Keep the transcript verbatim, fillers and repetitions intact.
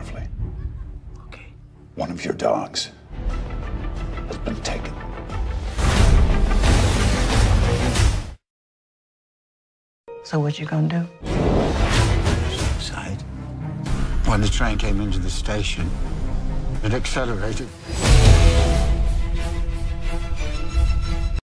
carefully. Okay. One of your dogs has been taken. So what you gonna do? Suicide. When the train came into the station, it accelerated.